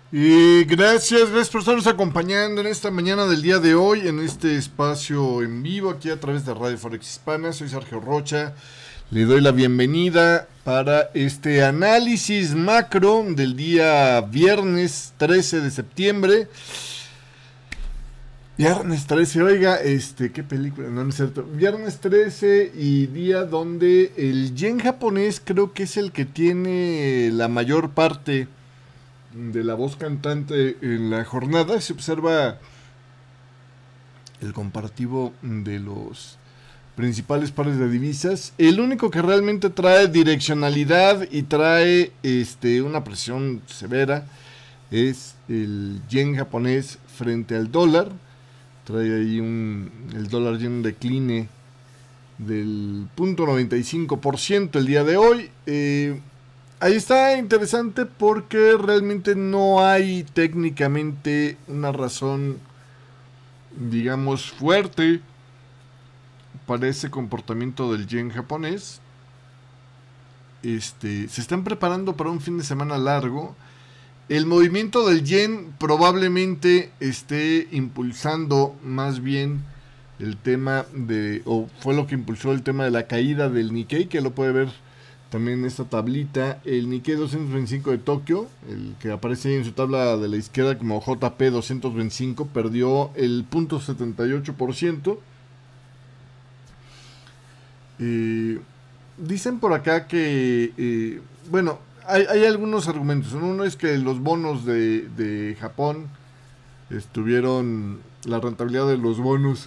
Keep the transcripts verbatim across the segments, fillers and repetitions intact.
Y gracias, gracias por estarnos acompañando en esta mañana del día de hoy, en este espacio en vivo aquí a través de Radio Forex Hispana. Soy Sergio Rocha, le doy la bienvenida para este análisis macro del día viernes trece de septiembre. Viernes trece, oiga, este, qué película, no, no es cierto. Viernes trece y día donde el yen japonés creo que es el que tiene la mayor parte de la voz cantante en la jornada. Se observa el comparativo de los principales pares de divisas. El único que realmente trae direccionalidad y trae este, una presión severa es el yen japonés frente al dólar. Trae ahí un, el dólar yen un decline del punto noventa y cinco por ciento el día de hoy. Eh, Ahí está interesante porque realmente no hay técnicamente una razón, digamos, fuerte para ese comportamiento del yen japonés. Este, se están preparando para un fin de semana largo. El movimiento del yen probablemente esté impulsando más bien el tema de, o fue lo que impulsó el tema de la caída del Nikkei, que lo puede ver también en esta tablita. El Nikkei doscientos veinticinco de Tokio, el que aparece ahí en su tabla de la izquierda como J P doscientos veinticinco, perdió el punto setenta y ocho por ciento. Eh, dicen por acá que, eh, bueno, hay, hay algunos argumentos. Uno es que los bonos de, de Japón estuvieron, la rentabilidad de los bonos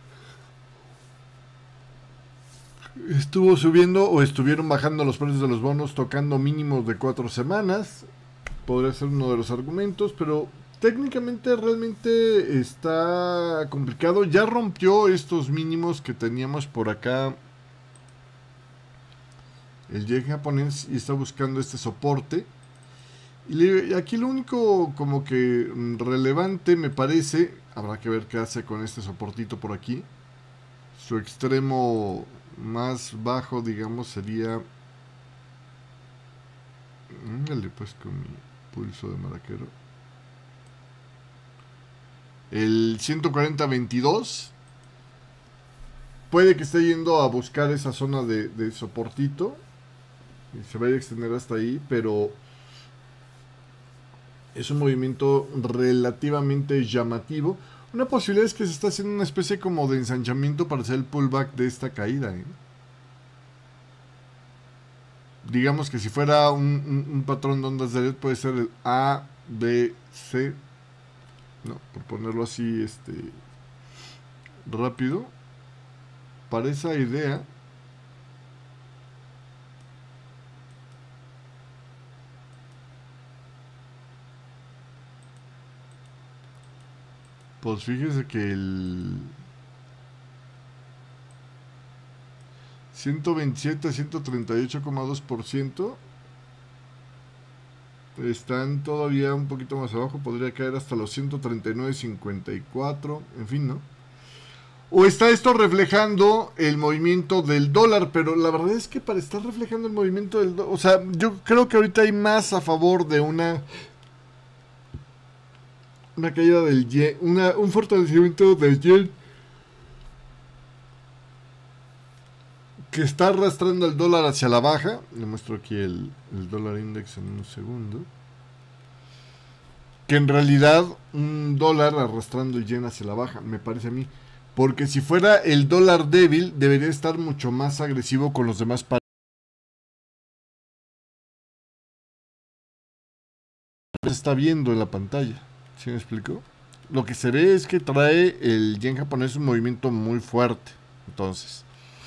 estuvo subiendo o estuvieron bajando los precios de los bonos, tocando mínimos de cuatro semanas. Podría ser uno de los argumentos, pero técnicamente realmente está complicado. Ya rompió estos mínimos que teníamos por acá el yen japonés y está buscando este soporte. Y aquí lo único como que relevante me parece, habrá que ver qué hace con este soportito por aquí. Su extremo más bajo, digamos, sería, ándale pues con mi pulso de maraquero, el ciento cuarenta veintidós. Puede que esté yendo a buscar esa zona de, de soportito y se vaya a extender hasta ahí, pero es un movimiento relativamente llamativo. Una posibilidad es que se está haciendo una especie como de ensanchamiento para hacer el pullback de esta caída, ¿eh? Digamos que si fuera un, un, un patrón de ondas de Elliott puede ser el A, B, C, no, por ponerlo así, este, rápido, para esa idea. Pues fíjese que el ciento veintisiete a ciento treinta y ocho coma dos por ciento están todavía un poquito más abajo. Podría caer hasta los ciento treinta y nueve cincuenta y cuatro, en fin, ¿no? O está esto reflejando el movimiento del dólar, pero la verdad es que para estar reflejando el movimiento del dólar, o sea, yo creo que ahorita hay más a favor de una una caída del yen, una, un fortalecimiento del yen que está arrastrando el dólar hacia la baja. Le muestro aquí el, el dólar index en un segundo. Que en realidad un dólar arrastrando el yen hacia la baja, me parece a mí. Porque si fuera el dólar débil, debería estar mucho más agresivo con los demás pares. Se está viendo en la pantalla. ¿Sí me explico? Lo que se ve es que trae el yen japonés un movimiento muy fuerte. Entonces,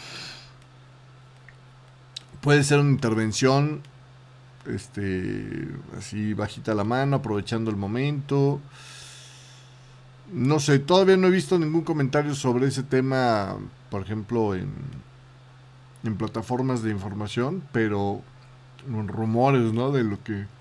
puede ser una intervención, este, así bajita la mano, aprovechando el momento. No sé, todavía no he visto ningún comentario sobre ese tema, por ejemplo, en, en plataformas de información, pero rumores, ¿no? De lo que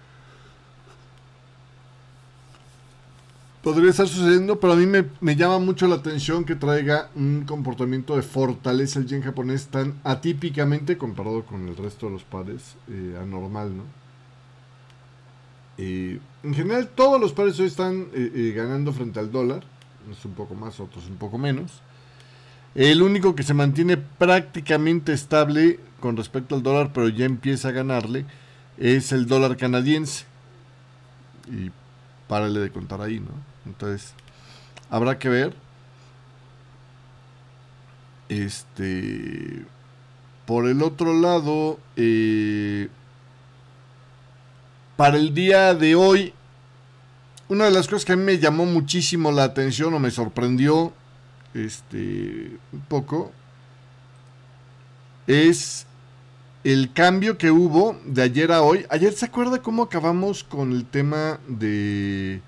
podría estar sucediendo, pero a mí me, me llama mucho la atención que traiga un comportamiento de fortaleza el yen japonés tan atípicamente comparado con el resto de los pares, eh, anormal, ¿no? Eh, en general todos los pares hoy están eh, eh, ganando frente al dólar, unos un poco más, otros un poco menos. El único que se mantiene prácticamente estable con respecto al dólar, pero ya empieza a ganarle, es el dólar canadiense. Y párale de contar ahí, ¿no? Entonces, habrá que ver. Este... Por el otro lado, eh, para el día de hoy, una de las cosas que a mí me llamó muchísimo la atención o me sorprendió este, un poco es el cambio que hubo de ayer a hoy. Ayer, ¿se acuerda cómo acabamos con el tema de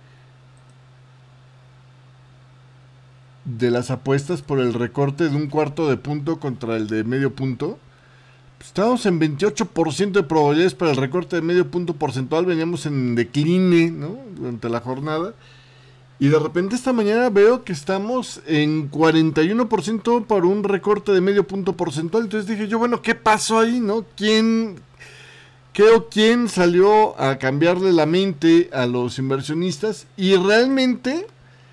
de las apuestas por el recorte de un cuarto de punto contra el de medio punto? Estábamos en veintiocho por ciento de probabilidades para el recorte de medio punto porcentual, veníamos en decline, ¿no?, durante la jornada, y de repente esta mañana veo que estamos en cuarenta y uno por ciento para un recorte de medio punto porcentual. Entonces dije yo, bueno, ¿qué pasó ahí, no? ¿Quién, qué o quién salió a cambiarle la mente a los inversionistas? Y realmente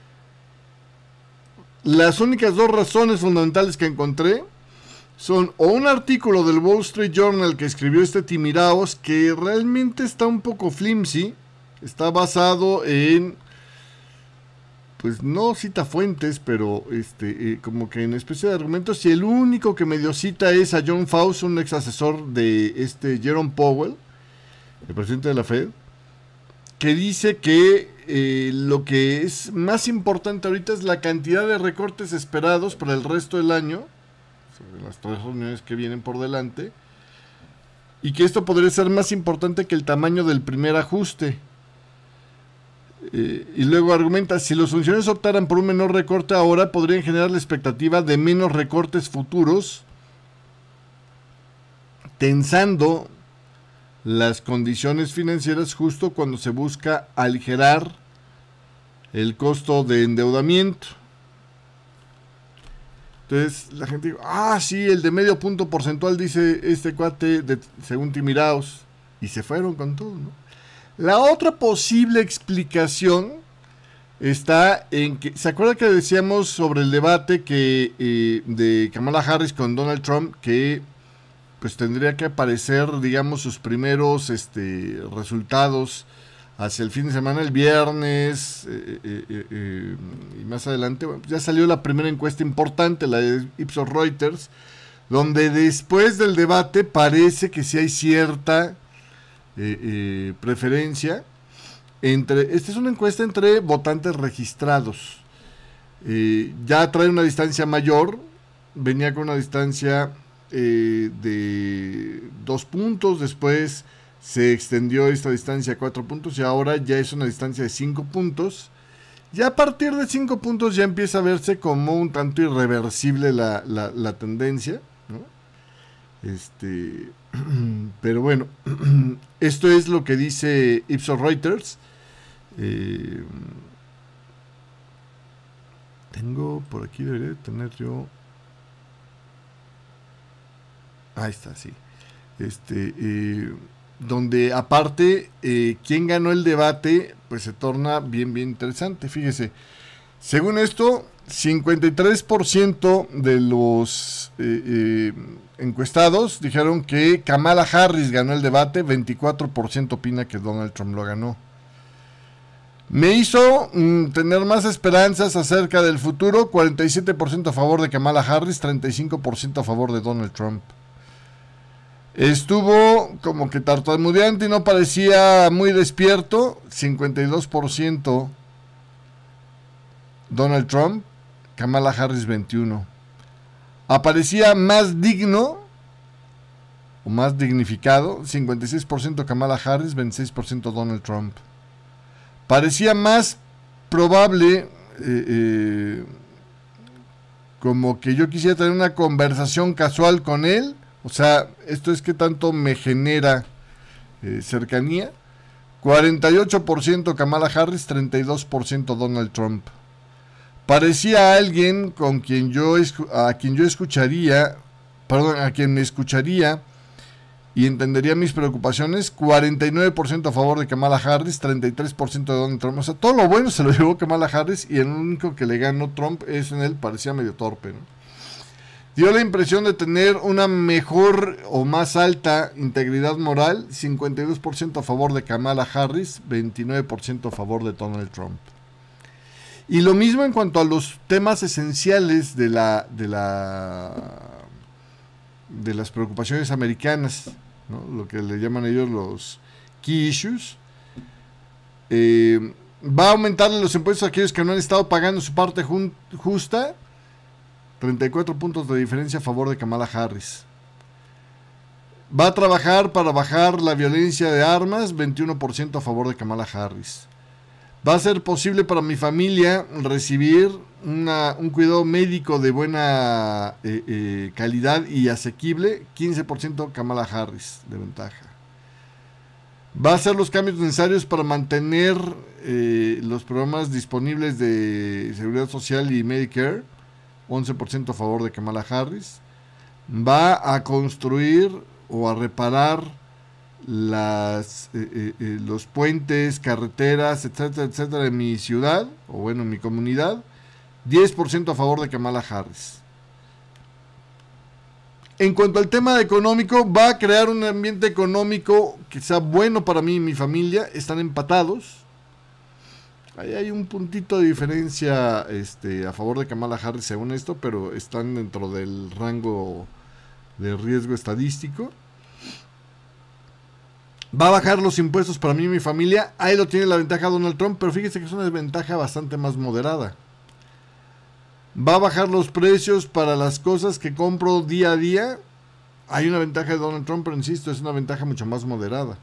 las únicas dos razones fundamentales que encontré son o un artículo del Wall Street Journal que escribió este Tim Iraos, que realmente está un poco flimsy, está basado en, pues no cita fuentes, pero este eh, como que en especie de argumentos, y el único que medio cita es a John Faust, un ex asesor de este Jerome Powell, el presidente de la Fed, que dice que eh, lo que es más importante ahorita es la cantidad de recortes esperados para el resto del año, sobre las tres reuniones que vienen por delante, y que esto podría ser más importante que el tamaño del primer ajuste. Eh, y luego argumenta, si los funcionarios optaran por un menor recorte ahora, podrían generar la expectativa de menos recortes futuros, tensando las condiciones financieras justo cuando se busca aligerar el costo de endeudamiento. Entonces la gente dice, ah, sí, el de medio punto porcentual, dice este cuate, de, según Tim Iraos, y se fueron con todo, ¿no? La otra posible explicación está en que, ¿se acuerda que decíamos sobre el debate que eh, de Kamala Harris con Donald Trump, que pues tendría que aparecer, digamos, sus primeros este, resultados hacia el fin de semana, el viernes, eh, eh, eh, eh, y más adelante? Bueno, ya salió la primera encuesta importante, la de Ipsos Reuters, donde después del debate parece que sí hay cierta eh, eh, preferencia entre, esta es una encuesta entre votantes registrados, eh, ya trae una distancia mayor, venía con una distancia eh, de dos puntos, después se extendió esta distancia a cuatro puntos y ahora ya es una distancia de cinco puntos. Ya a partir de cinco puntos ya empieza a verse como un tanto irreversible la, la, la tendencia, ¿no? Este, pero bueno, esto es lo que dice Ipsos Reuters. Eh, tengo por aquí, debería tener yo. Ahí está, sí. Este, eh, donde aparte, eh, quien ganó el debate, pues se torna bien, bien interesante. Fíjese, según esto, cincuenta y tres por ciento de los eh, eh, encuestados dijeron que Kamala Harris ganó el debate, veinticuatro por ciento opina que Donald Trump lo ganó. Me hizo mm, tener más esperanzas acerca del futuro, cuarenta y siete por ciento a favor de Kamala Harris, treinta y cinco por ciento a favor de Donald Trump. Estuvo como que tartamudeante y no parecía muy despierto, cincuenta y dos por ciento Donald Trump, Kamala Harris veintiuno. Aparecía más digno o más dignificado, cincuenta y seis por ciento Kamala Harris, veintiséis por ciento Donald Trump. Parecía más probable, eh, eh, como que yo quisiera tener una conversación casual con él. O sea, esto es que tanto me genera eh, cercanía. cuarenta y ocho por ciento Kamala Harris, treinta y dos por ciento Donald Trump. Parecía alguien con quien yo a quien yo escucharía, perdón, a quien me escucharía y entendería mis preocupaciones. Cuarenta y nueve por ciento a favor de Kamala Harris, treinta y tres por ciento de Donald Trump. O sea, todo lo bueno se lo llevó Kamala Harris y el único que le ganó Trump es en él, parecía medio torpe, ¿no? Dio la impresión de tener una mejor o más alta integridad moral, cincuenta y dos por ciento a favor de Kamala Harris, veintinueve por ciento a favor de Donald Trump. Y lo mismo en cuanto a los temas esenciales de la de la de las preocupaciones americanas, ¿no? Lo que le llaman ellos los key issues. Eh, va a aumentarle los impuestos a aquellos que no han estado pagando su parte jun- justa. treinta y cuatro puntos de diferencia a favor de Kamala Harris. Va a trabajar para bajar la violencia de armas, veintiuno por ciento a favor de Kamala Harris. Va a ser posible para mi familia recibir una, un cuidado médico de buena eh, eh, calidad y asequible, quince por ciento Kamala Harris de ventaja. Va a hacer los cambios necesarios para mantener eh, los programas disponibles de Seguridad Social y Medicare, once por ciento a favor de Kamala Harris. Va a construir o a reparar las eh, eh, eh, los puentes, carreteras, etcétera, etcétera, en mi ciudad, o bueno, en mi comunidad, diez por ciento a favor de Kamala Harris. En cuanto al tema económico, va a crear un ambiente económico que sea bueno para mí y mi familia. Están empatados. Ahí hay un puntito de diferencia este, a favor de Kamala Harris según esto, pero están dentro del rango de riesgo estadístico. Va a bajar los impuestos para mí y mi familia. Ahí lo tiene la ventaja Donald Trump, pero fíjese que es una ventaja bastante más moderada. Va a bajar los precios para las cosas que compro día a día. Hay una ventaja de Donald Trump, pero insisto, es una ventaja mucho más moderada.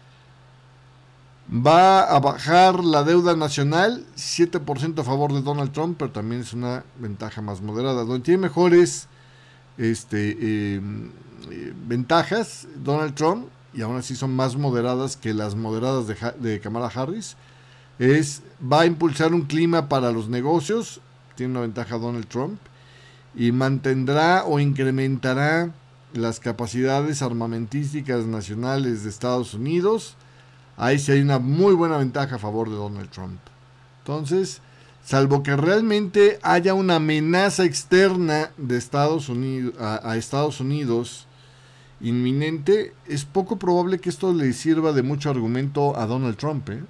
Va a bajar la deuda nacional, siete por ciento a favor de Donald Trump, pero también es una ventaja más moderada. Donde tiene mejores este, eh, eh, ventajas Donald Trump, y aún así son más moderadas que las moderadas de, de Kamala Harris, es va a impulsar un clima para los negocios, tiene una ventaja Donald Trump, y mantendrá o incrementará las capacidades armamentísticas nacionales de Estados Unidos. Ahí sí hay una muy buena ventaja a favor de Donald Trump. Entonces, salvo que realmente haya una amenaza externa de Estados Unidos a, a Estados Unidos inminente, es poco probable que esto le sirva de mucho argumento a Donald Trump, ¿eh?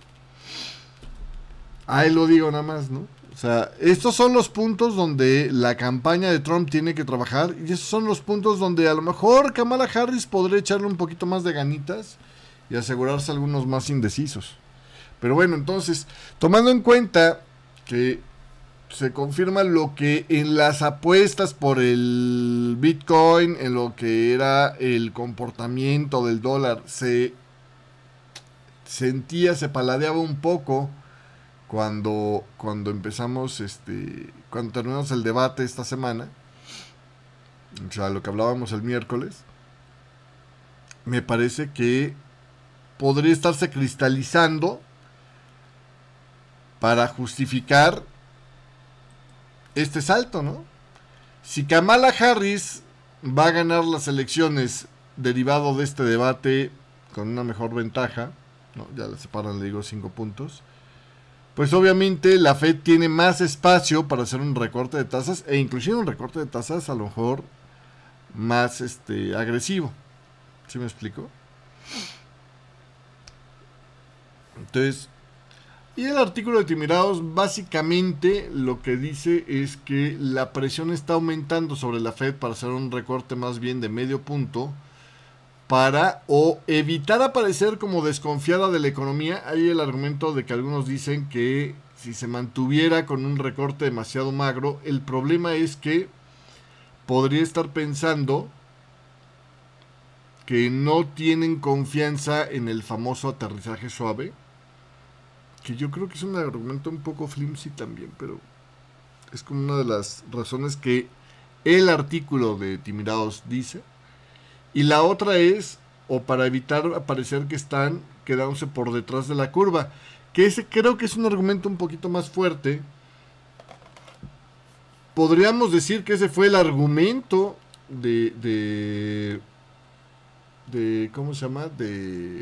Ahí lo digo nada más, ¿no? O sea, estos son los puntos donde la campaña de Trump tiene que trabajar, y esos son los puntos donde a lo mejor Kamala Harris podría echarle un poquito más de ganitas y asegurarse algunos más indecisos. Pero bueno, entonces, tomando en cuenta que se confirma lo que en las apuestas por el Bitcoin, en lo que era el comportamiento del dólar, se sentía, se paladeaba un poco cuando, cuando empezamos, este, cuando terminamos el debate esta semana, o sea, lo que hablábamos el miércoles, me parece que podría estarse cristalizando para justificar este salto, ¿no? Si Kamala Harris va a ganar las elecciones derivado de este debate con una mejor ventaja, ¿no? Ya le separan, le digo, cinco puntos, pues obviamente la Fed tiene más espacio para hacer un recorte de tasas, e inclusive un recorte de tasas a lo mejor más este, agresivo. ¿Sí me explico? Entonces, y el artículo de Timirados básicamente lo que dice es que la presión está aumentando sobre la Fed para hacer un recorte más bien de medio punto para o evitar aparecer como desconfiada de la economía. Hay el argumento de que algunos dicen que si se mantuviera con un recorte demasiado magro, el problema es que podría estar pensando que no tienen confianza en el famoso aterrizaje suave, que yo creo que es un argumento un poco flimsy también, pero es como una de las razones que el artículo de Timirados dice. Y la otra es, o para evitar parecer que están quedándose por detrás de la curva, que ese creo que es un argumento un poquito más fuerte. Podríamos decir que ese fue el argumento de, de de ¿cómo se llama? De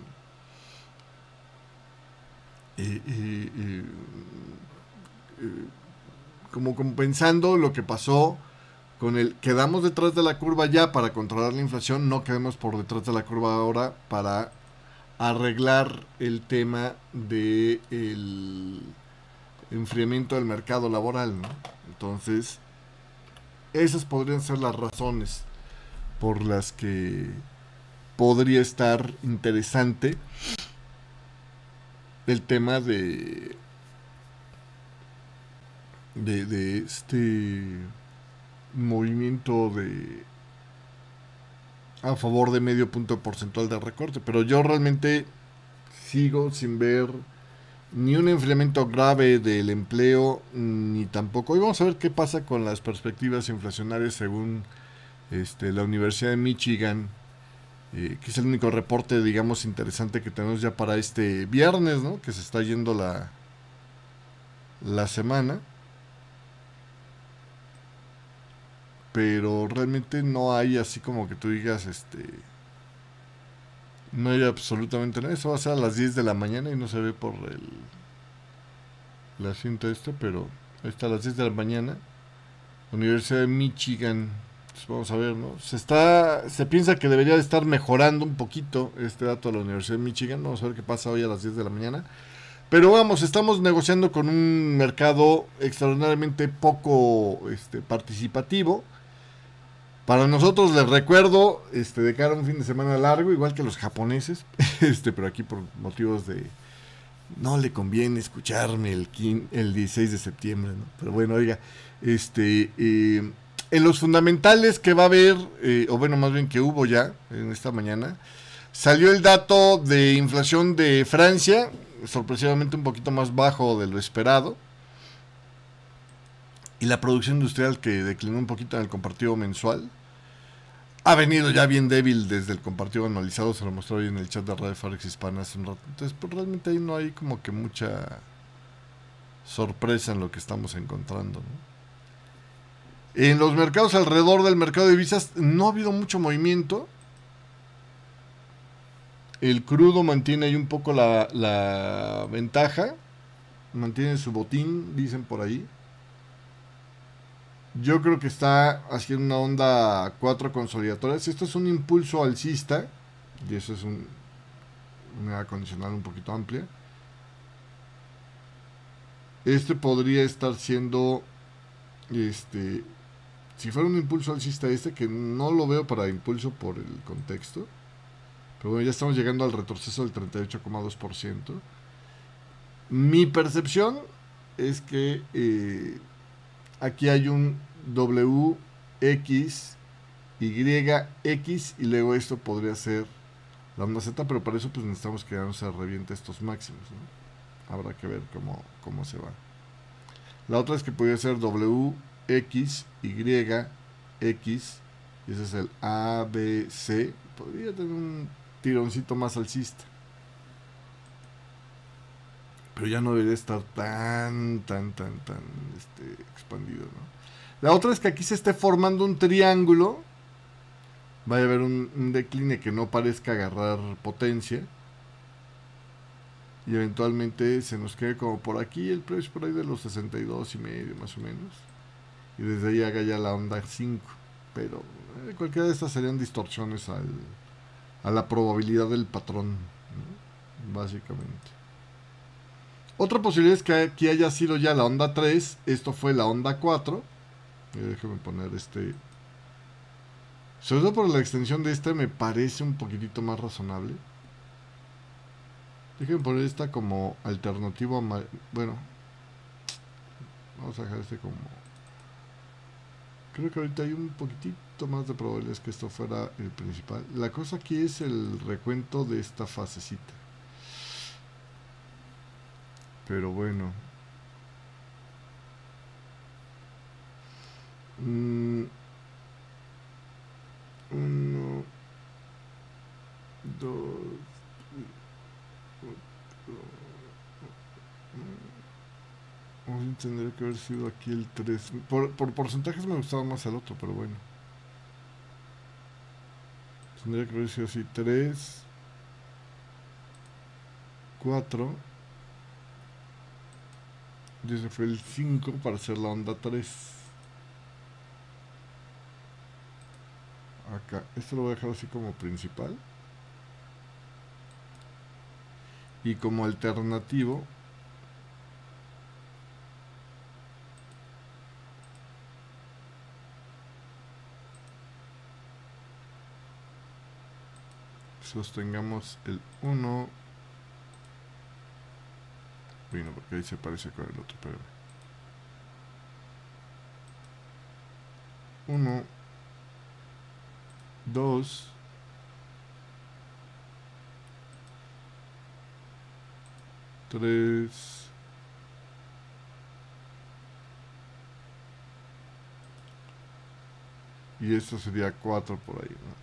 eh, eh, eh, eh, como compensando lo que pasó con el quedamos detrás de la curva ya para controlar la inflación, no quedemos por detrás de la curva ahora para arreglar el tema de el enfriamiento del mercado laboral, ¿no? Entonces, esas podrían ser las razones por las que podría estar interesante el tema de de, de este movimiento de a favor de medio punto porcentual de recorte, pero yo realmente sigo sin ver ni un enfriamiento grave del empleo, ni tampoco. Y vamos a ver qué pasa con las perspectivas inflacionarias según este, la Universidad de Michigan, eh, que es el único reporte, digamos, interesante que tenemos ya para este viernes, ¿no? Que se está yendo la, la semana. Pero realmente no hay así como que tú digas, este... No hay absolutamente nada. Eso va a ser a las diez de la mañana y no se ve por el... el asiento este, pero ahí está a las diez de la mañana. Universidad de Michigan. Pues vamos a ver, ¿no? Se está, se piensa que debería de estar mejorando un poquito este dato de la Universidad de Michigan. Vamos a ver qué pasa hoy a las diez de la mañana. Pero vamos, estamos negociando con un mercado extraordinariamente poco este, participativo. Para nosotros, les recuerdo, este, de cara a un fin de semana largo, igual que los japoneses, este, pero aquí por motivos de no le conviene escucharme el, el dieciséis de septiembre, ¿no? Pero bueno, oiga, este, eh, en los fundamentales que va a haber, eh, o bueno, más bien que hubo ya en esta mañana, salió el dato de inflación de Francia, sorpresivamente un poquito más bajo de lo esperado, y la producción industrial que declinó un poquito en el compartido mensual. Ha venido ya bien débil desde el compartido anualizado, se lo mostró hoy en el chat de Radio Forex Hispana hace un rato. Entonces, pues realmente ahí no hay como que mucha sorpresa en lo que estamos encontrando, ¿no? En los mercados alrededor del mercado de divisas no ha habido mucho movimiento. El crudo mantiene ahí un poco la, la ventaja, mantiene su botín, dicen por ahí. Yo creo que está haciendo una onda cuatro consolidatoria. Esto es un impulso alcista, y eso es un, una condicional un poquito amplia. Este podría estar siendo, este, si fuera un impulso alcista este, que no lo veo para impulso por el contexto. Pero bueno, ya estamos llegando al retroceso del treinta y ocho coma dos por ciento. Mi percepción es que eh, aquí hay un W, X, Y, X y luego esto podría ser la onda Z, pero para eso pues necesitamos que no se reviente estos máximos, ¿no? Habrá que ver cómo, cómo se va. La otra es que podría ser W, X, Y, X, y ese es el A, B, C. Podría tener un tironcito más alcista, pero ya no debería estar tan, tan, tan, tan este, expandido, ¿no? La otra es que aquí se esté formando un triángulo. Vaya a haber un, un decline que no parezca agarrar potencia. Y eventualmente se nos quede como por aquí el precio por ahí de los sesenta y dos y medio más o menos. Y desde ahí haga ya la onda cinco. Pero eh, cualquiera de estas serían distorsiones al, a la probabilidad del patrón, ¿no? Básicamente. Otra posibilidad es que aquí haya sido ya la onda tres. Esto fue la onda cuatro. Y déjame poner este. Sobre todo por la extensión de este me parece un poquitito más razonable. Déjenme poner esta como alternativo a... Bueno. Vamos a dejar este como... Creo que ahorita hay un poquitito más de probabilidades que esto fuera el principal. La cosa aquí es el recuento de esta fasecita. Pero bueno. Mm, uno, dos, vamos a tener que haber sido aquí el tres. Por, por porcentajes me gustaba más el otro, pero bueno. Tendría que haber sido así, tres, cuatro, y ese fue el cinco para hacer la onda tres. Acá, esto lo voy a dejar así como principal. Y como alternativo, sostengamos el uno. Bueno, porque ahí se parece con el otro, pero uno, dos, tres, y esto sería cuatro por ahí, ¿no?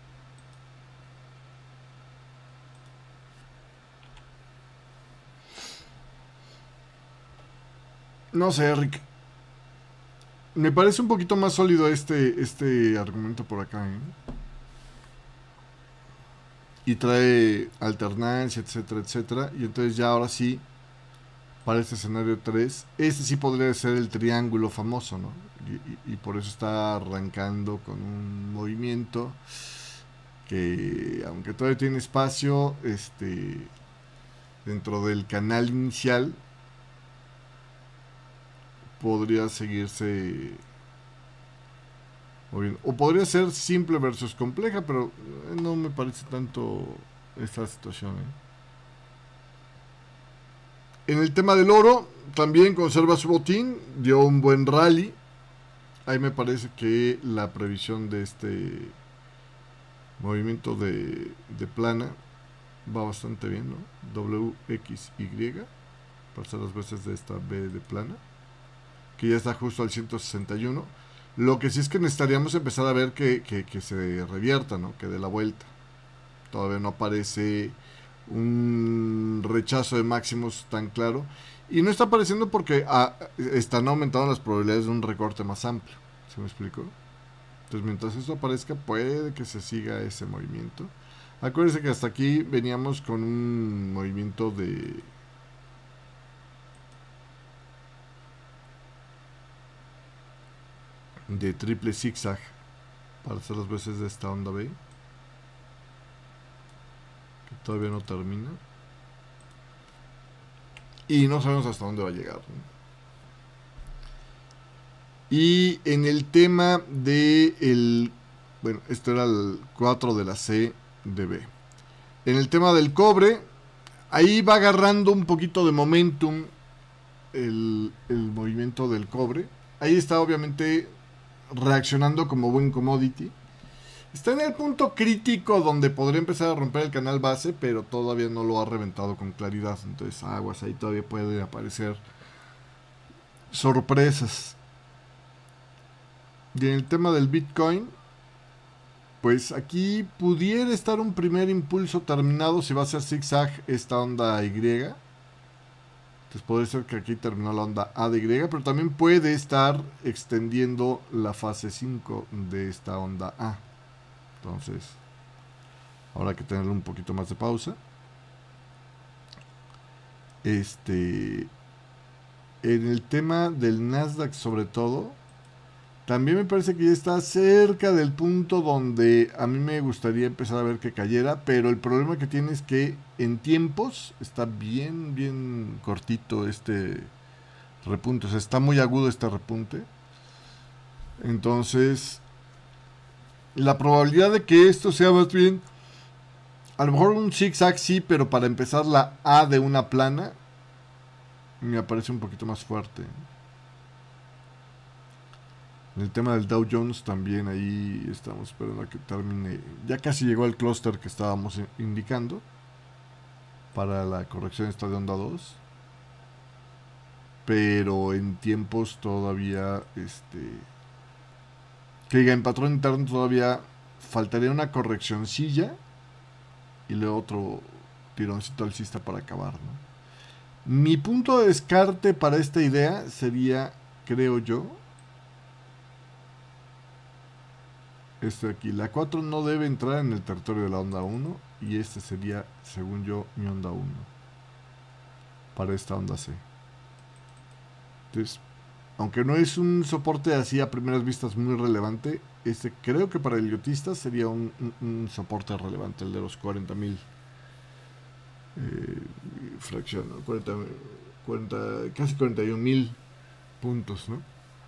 No sé, Rick. Me parece un poquito más sólido este, este argumento por acá, ¿eh? Y trae alternancia, etcétera, etcétera. Y entonces ya ahora sí, para este escenario tres, este sí podría ser el triángulo famoso, ¿no? Y, y, y por eso está arrancando con un movimiento que, aunque todavía tiene espacio, este, dentro del canal inicial, podría seguirse moviendo. O podría ser simple versus compleja, pero no me parece tanto esta situación, ¿eh? En el tema del oro, también conserva su botín, dio un buen rally. Ahí me parece que la previsión de este movimiento de, de plana va bastante bien, ¿no? W X Y, para hacer las veces de esta B de plana, que ya está justo al ciento sesenta y uno. Lo que sí es que necesitaríamos empezar a ver que, que, que se revierta, ¿no? Que dé la vuelta. Todavía no aparece un rechazo de máximos tan claro. Y no está apareciendo porque ah, están aumentando las probabilidades de un recorte más amplio. ¿Se me explicó? Entonces, mientras esto aparezca, puede que se siga ese movimiento. Acuérdense que hasta aquí veníamos con un movimiento de... de triple zigzag para hacer las veces de esta onda B, que todavía no termina. Y no sabemos hasta dónde va a llegar, ¿no? Y en el tema de el... Bueno, esto era el cuatro de la C de B. En el tema del cobre, ahí va agarrando un poquito de momentum el, el movimiento del cobre. Ahí está obviamente reaccionando como buen commodity. Está en el punto crítico donde podría empezar a romper el canal base, pero todavía no lo ha reventado con claridad. Entonces, aguas, ahí todavía pueden aparecer sorpresas. Y en el tema del Bitcoin, pues aquí pudiera estar un primer impulso terminado si va a ser zigzag esta onda Y. Entonces puede ser que aquí terminó la onda A de Y, pero también puede estar extendiendo la fase cinco de esta onda A. Entonces, ahora hay que tenerle un poquito más de pausa. Este, en el tema del Nasdaq sobre todo, también me parece que ya está cerca del punto donde a mí me gustaría empezar a ver que cayera, pero el problema que tiene es que en tiempos está bien, bien cortito este repunte, o sea, está muy agudo este repunte. Entonces, la probabilidad de que esto sea más bien, a lo mejor un zigzag sí, pero para empezar la A de una plana, me parece un poquito más fuerte. En el tema del Dow Jones también ahí estamos esperando a que termine. Ya casi llegó el clúster que estábamos indicando para la corrección esta de onda dos. Pero en tiempos todavía, este... que diga, en patrón interno todavía faltaría una correccioncilla y luego otro tironcito alcista para acabar, ¿no? Mi punto de descarte para esta idea sería, creo yo, Este de aquí, la cuatro no debe entrar en el territorio de la onda uno. Y este sería, según yo, mi onda uno. Para esta onda C. Entonces, aunque no es un soporte así a primeras vistas muy relevante, este creo que para el idiotista sería un, un, un soporte relevante, el de los cuarenta mil. Eh, fracción, ¿no? cuarenta, cuarenta, casi cuarenta y un mil puntos, ¿no?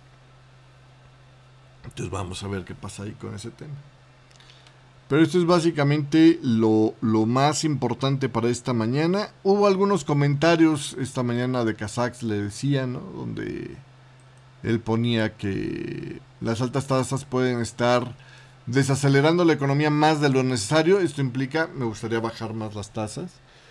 Entonces vamos a ver qué pasa ahí con ese tema. Pero esto es básicamente lo, lo más importante para esta mañana. Hubo algunos comentarios esta mañana de Kazakhs, le decía, ¿no? Donde él ponía que las altas tasas pueden estar desacelerando la economía más de lo necesario. Esto implica, me gustaría bajar más las tasas.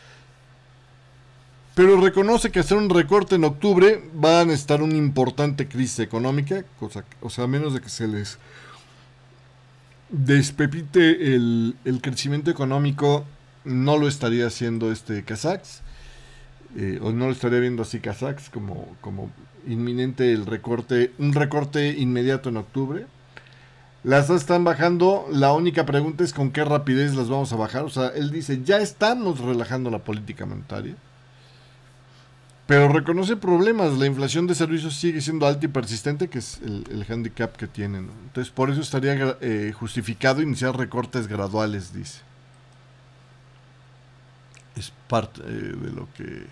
Pero reconoce que hacer un recorte en octubre va a necesitar una importante crisis económica, cosa, o sea, a menos de que se les despepite el, el crecimiento económico, no lo estaría haciendo este Kazakhs, eh, o no lo estaría viendo así Kazakhs como, como inminente el recorte, un recorte inmediato en octubre. Las tasas están bajando, la única pregunta es con qué rapidez las vamos a bajar. O sea, él dice, ya estamos relajando la política monetaria, pero reconoce problemas. La inflación de servicios sigue siendo alta y persistente, que es el, el handicap que tienen, ¿no? Entonces, por eso estaría eh, justificado iniciar recortes graduales, dice. Es parte eh, de lo que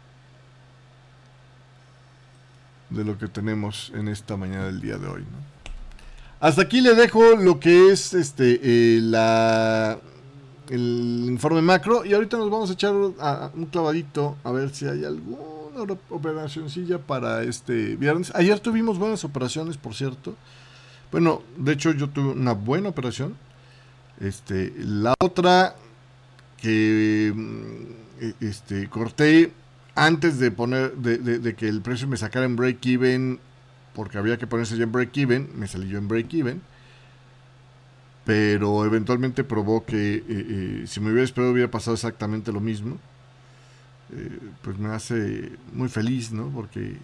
de lo que tenemos en esta mañana del día de hoy, ¿no? Hasta aquí le dejo lo que es este eh, la el informe macro, y ahorita nos vamos a echar a, a un clavadito a ver si hay alguna operacioncilla para este viernes. Ayer tuvimos buenas operaciones, por cierto. Bueno, de hecho yo tuve una buena operación. Este, la otra que este corté antes de poner de, de, de que el precio me sacara en break even, porque había que ponerse ya en break even, me salí yo en break even. Pero eventualmente probó que eh, eh, si me hubiera esperado hubiera pasado exactamente lo mismo. Eh, pues me hace muy feliz, ¿no? Porque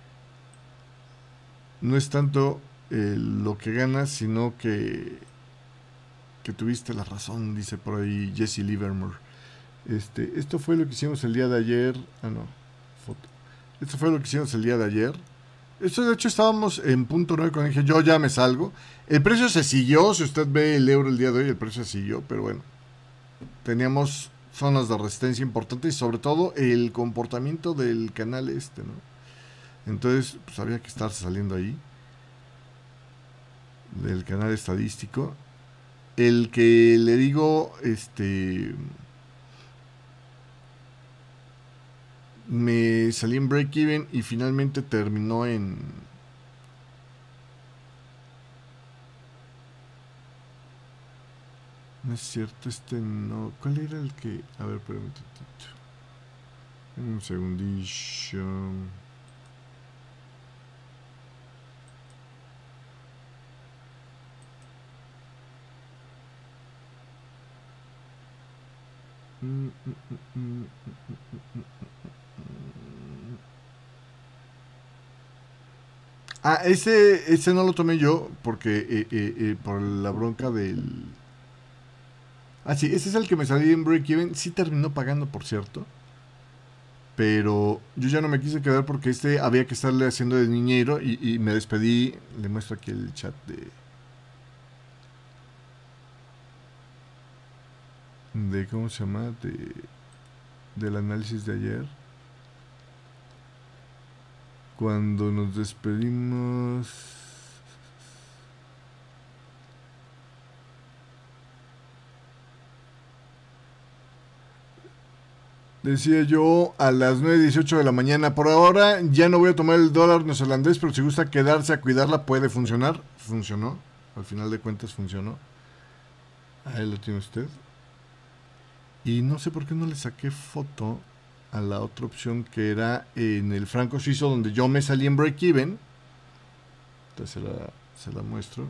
no es tanto eh, lo que ganas, sino que que tuviste la razón, dice por ahí Jesse Livermore. Este, esto fue lo que hicimos el día de ayer. Ah, no, foto. Esto fue lo que hicimos el día de ayer. Esto de hecho estábamos en punto nueve con dije, yo ya me salgo. El precio se siguió, si usted ve el euro el día de hoy, el precio se siguió, pero bueno. Teníamos zonas de resistencia importantes y sobre todo el comportamiento del canal este, ¿no? Entonces, pues había que estar saliendo ahí. Del canal estadístico. El que le digo, este... me salí en break even y finalmente terminó en no es cierto, este no, ¿cuál era el que? A ver, espérame un tantito, un segundillo. mm, mm, mm, mm, mm, mm, mm. Ah, ese, ese no lo tomé yo porque eh, eh, eh, por la bronca del... Ah, sí, ese es el que me salí en break-even. Sí terminó pagando, por cierto. Pero yo ya no me quise quedar porque este había que estarle haciendo de niñero y, y me despedí. Le muestro aquí el chat de... de ¿cómo se llama? De, del análisis de ayer. Cuando nos despedimos... Decía yo a las nueve dieciocho de la mañana, por ahora ya no voy a tomar el dólar neozelandés, pero si gusta quedarse a cuidarla puede funcionar. Funcionó, al final de cuentas funcionó. Ahí lo tiene usted. Y no sé por qué no le saqué foto a la otra opción que era en el franco suizo donde yo me salí en break even. Entonces se la, se la muestro.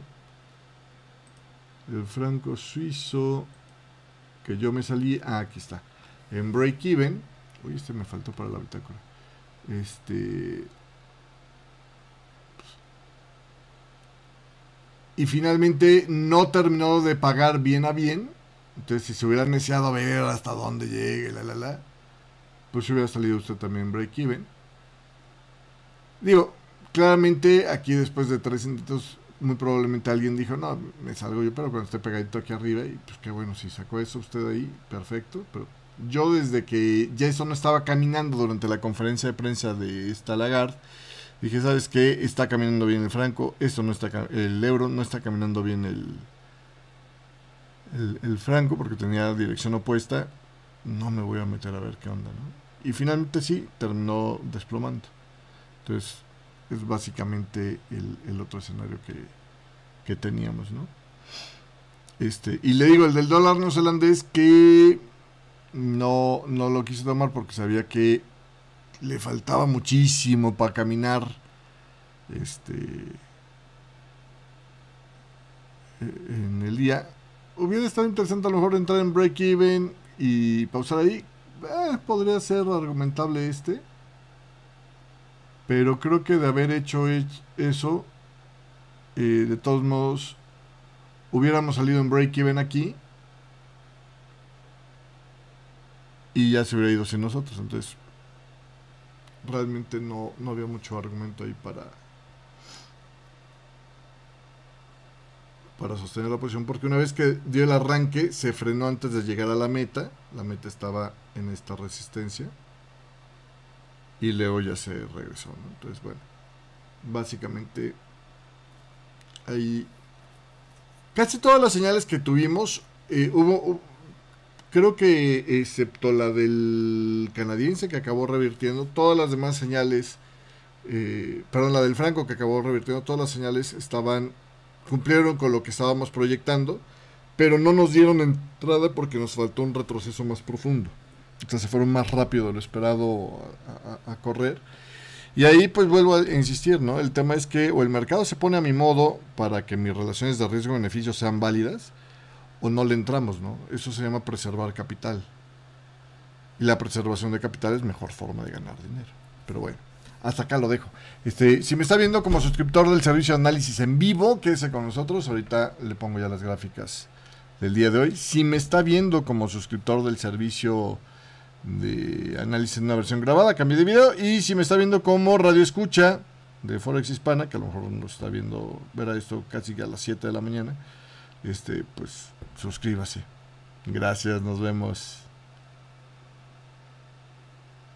El franco suizo que yo me salí, ah, aquí está, en break even. Uy, este me faltó para la bitácora. Este y finalmente no terminó de pagar bien a bien. Entonces, si se hubieran deseado ver hasta dónde llegue, la, la, la, pues hubiera salido usted también break-even. Digo, claramente aquí después de tres intentos, muy probablemente alguien dijo, no, me salgo yo, pero cuando esté pegadito aquí arriba, y pues qué bueno, si sacó eso usted ahí, perfecto. Pero yo desde que ya eso no estaba caminando durante la conferencia de prensa de esta Lagarde, dije, ¿sabes qué? Está caminando bien el franco, esto no está, el euro no está caminando bien el... El, el franco, porque tenía dirección opuesta, no me voy a meter a ver qué onda, ¿no? Y finalmente sí, terminó desplomando. Entonces, es básicamente el, el otro escenario que, que teníamos, ¿no? Este, y le digo, el del dólar neozelandés, que no, no lo quise tomar porque sabía que le faltaba muchísimo para caminar. Este, en el día. Hubiera estado interesante a lo mejor entrar en break-even y pausar ahí. Eh, podría ser argumentable este. Pero creo que de haber hecho eso, eh, de todos modos, hubiéramos salido en break-even aquí. Y ya se hubiera ido sin nosotros. Entonces, realmente no, no había mucho argumento ahí para... para sostener la posición, porque una vez que dio el arranque se frenó antes de llegar a la meta. La meta estaba en esta resistencia y luego ya se regresó, ¿no? Entonces, bueno, básicamente ahí casi todas las señales que tuvimos, eh, hubo, creo que excepto la del canadiense que acabó revirtiendo, todas las demás señales, eh, perdón, la del franco que acabó revirtiendo, todas las señales estaban, cumplieron con lo que estábamos proyectando, pero no nos dieron entrada porque nos faltó un retroceso más profundo. Entonces se fueron más rápido de lo esperado a, a, a correr. Y ahí pues vuelvo a insistir, ¿no? El tema es que o el mercado se pone a mi modo para que mis relaciones de riesgo-beneficio sean válidas, o no le entramos, ¿no? Eso se llama preservar capital. Y la preservación de capital es mejor forma de ganar dinero. Pero bueno, hasta acá lo dejo. Este, si me está viendo como suscriptor del servicio de análisis en vivo, quédese con nosotros. Ahorita le pongo ya las gráficas del día de hoy. Si me está viendo como suscriptor del servicio de análisis en una versión grabada, cambie de video. Y si me está viendo como radio escucha de Forex Hispana, que a lo mejor nos está viendo, verá esto casi a las siete de la mañana, este, pues suscríbase. Gracias, nos vemos.